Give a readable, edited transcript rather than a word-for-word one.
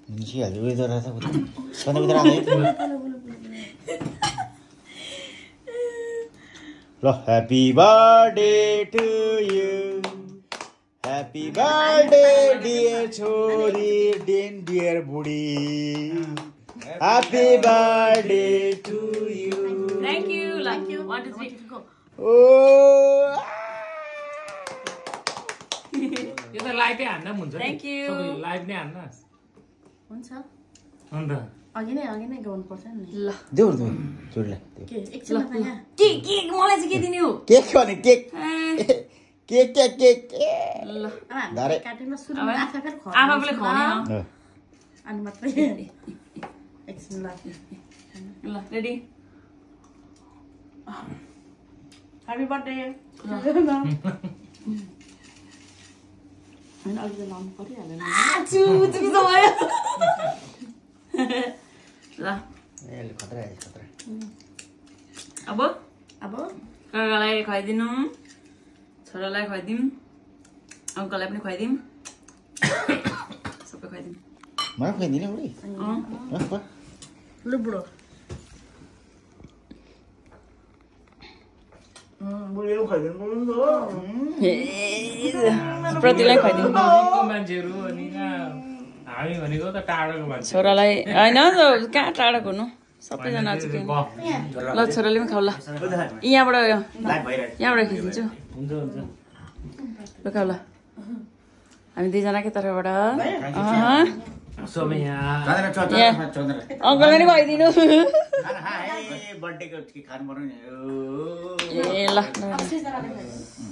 जी हजुर उयो दरा छ उता सधैँ उता आउँदै ल happy birthday to you happy birthday dear छोरी डियर बुढी happy birthday to you thank you 1 2 3 go ओ यो त लाइभै हान्न हुन्छ थ्याङ्क यू सबै लाइभ नै हान्न हुन्छ अन्त अघि नै गाउनु पर्छ नि ल देऊ देऊ छोरीलाई के एकछिन के मलाई चाहिँ के दिने हो केक भने केक केक केक केक ल दारे काटेमा सुरुमा आफै आफैले खुवाउने अनि मात्रै एकछिन ल रेडी ह्यापी बर्थडे अनि अलिकति लाउनु परिहाल्यो ल खतरा खतरा अब काकालाई खुवाइदिनु छोरालाई खुवाइदिउँ अङ्कललाई पनि खुवाइदिउँ सबै खुवाइदिउँ मलाई खुवाइदिने बुढी लु बुढो प्रतिलाई खुवाइदिउँ मान्छेहरू अनि हामी भनेको त टाढोको मान्छे छोरालाई होइन कहाँ टाढोको हुनु सबैजना ल छोराले पनि खाऊ ल यहाँबाट खिचिदिन्छु ल खाऊ ल हामी दुईजनाकै तर्फबाट अङ्कललाई नि खुवाइदिनु ए ल